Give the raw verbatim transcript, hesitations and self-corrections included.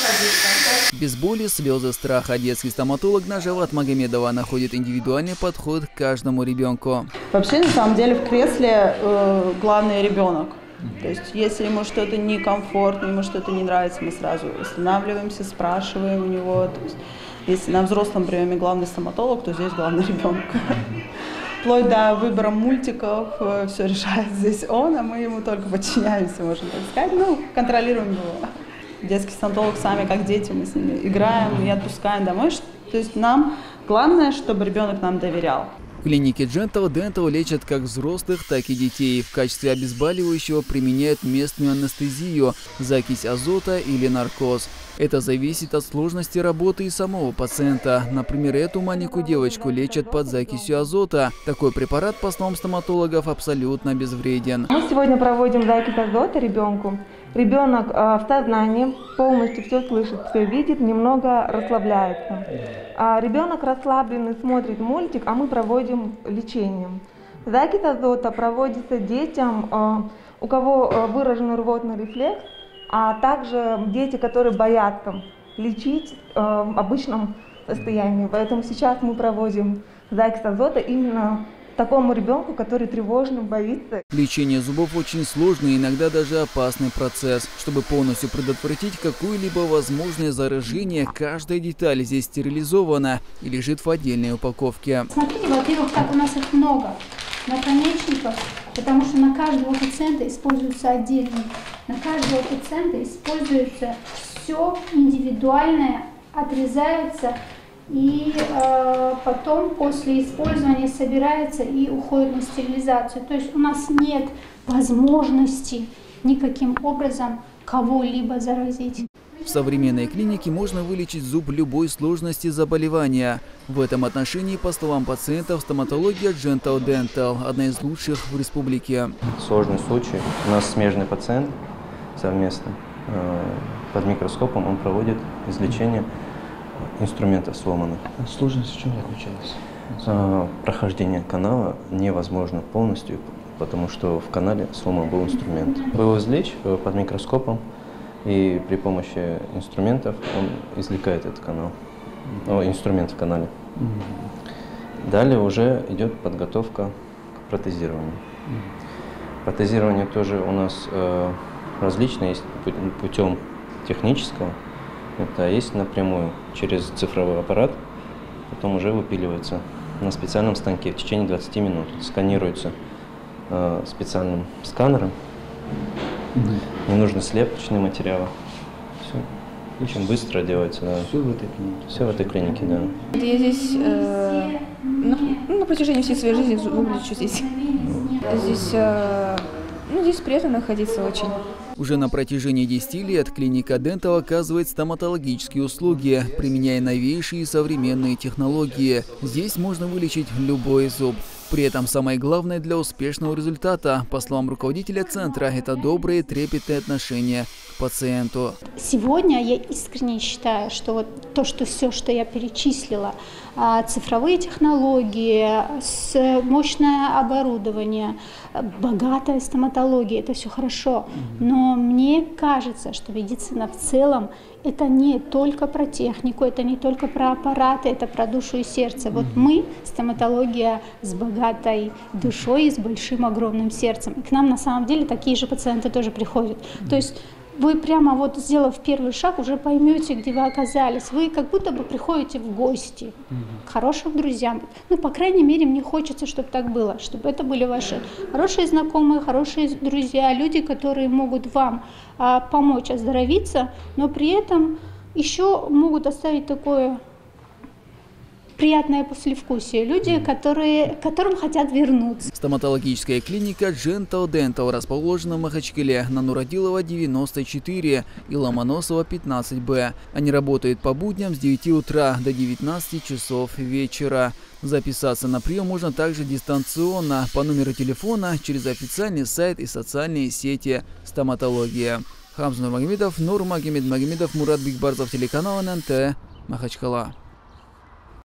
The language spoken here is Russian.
Без боли, слезы, страха детский стоматолог Нажават Магомедова находит индивидуальный подход к каждому ребенку. Вообще, на самом деле, в кресле э, главный ребенок. То есть, если ему что-то некомфортно, ему что-то не нравится, мы сразу останавливаемся, спрашиваем у него. То есть, если на взрослом приеме главный стоматолог, то здесь главный ребенок. Вплоть до выбора мультиков, все решает здесь он, а мы ему только подчиняемся, можно так сказать, ну, контролируем его. Детский стоматолог сами, как дети, мы с ними играем и отпускаем домой. То есть нам главное, чтобы ребенок нам доверял. В клинике Gentle Dental лечат как взрослых, так и детей. В качестве обезболивающего применяют местную анестезию, закись азота или наркоз. Это зависит от сложности работы и самого пациента. Например, эту маленькую девочку лечат под закисью азота. Такой препарат, по словам стоматологов, абсолютно безвреден. Мы сегодня проводим закись азота ребенку. Ребенок э, в сознании полностью все слышит, все видит, немного расслабляется. А ребенок расслабленный смотрит мультик, а мы проводим лечение. Закись азота проводится детям, э, у кого э, выражен рвотный рефлекс, а также дети, которые боятся лечить э, в обычном состоянии. Поэтому сейчас мы проводим закись азота именно такому ребенку, который тревожно боится. Лечение зубов очень сложный, иногда даже опасный процесс. Чтобы полностью предотвратить какое-либо возможное заражение, каждая деталь здесь стерилизована и лежит в отдельной упаковке. Смотрите, во-первых, как у нас их много наконечников, потому что на каждого пациента используется отдельно. На каждого пациента используется все индивидуальное, отрезается. И э, потом после использования собирается и уходит на стерилизацию. То есть у нас нет возможности никаким образом кого-либо заразить. В современной клинике можно вылечить зуб любой сложности заболевания. В этом отношении, по словам пациентов, стоматология Gentle Dental одна из лучших в республике. Сложный случай. У нас смежный пациент совместно. Под микроскопом он проводит излечение инструментов сломанных. Сложность в чем заключалась? Прохождение канала невозможно полностью, потому что в канале сломан был инструмент. Было извлечь под микроскопом, и при помощи инструментов он извлекает этот канал, ну, инструмент в канале. Mm-hmm. Далее уже идет подготовка к протезированию. Mm-hmm. Протезирование тоже у нас э, различное, есть путем технического. Это есть напрямую через цифровой аппарат, потом уже выпиливается на специальном станке в течение двадцати минут. Сканируется э, специальным сканером. Mm-hmm. Не нужны слепочные материалы. Все очень быстро делается. Да. Все в этой клинике? Все в этой клинике, да. Я здесь э, на, ну, на протяжении всей своей жизни выглядячу здесь. Здесь, э, ну, здесь приятно находиться очень. Уже на протяжении десяти лет клиника Dental оказывает стоматологические услуги, применяя новейшие современные технологии. Здесь можно вылечить любой зуб. При этом самое главное для успешного результата, по словам руководителя центра, это добрые, трепетные отношения к пациенту. Сегодня я искренне считаю, что вот то, что все, что я перечислила, цифровые технологии, мощное оборудование, богатая стоматология, это все хорошо. Но мне кажется, что медицина в целом это не только про технику, это не только про аппараты, это про душу и сердце. Вот мы, стоматология с богатой душой и с большим огромным сердцем. И к нам на самом деле такие же пациенты тоже приходят. То есть вы прямо вот, сделав первый шаг, уже поймете, где вы оказались. Вы как будто бы приходите в гости к хорошим друзьям. Ну, по крайней мере, мне хочется, чтобы так было, чтобы это были ваши хорошие знакомые, хорошие друзья, люди, которые могут вам а, помочь оздоровиться, но при этом еще могут оставить такое приятное послевкусие. Люди, которые, которым хотят вернуться. Стоматологическая клиника Gentle Dental расположена в Махачкале на Нуродилова девяносто четыре и Ломоносова пятнадцать Б. Они работают по будням с девяти утра до девятнадцати часов вечера. Записаться на прием можно также дистанционно по номеру телефона через официальный сайт и социальные сети «Стоматология». Хамза Нурмагомедов, Нурмагомед Магомедов, Мурат Бигбарзов, телеканал эн эн тэ, Махачкала.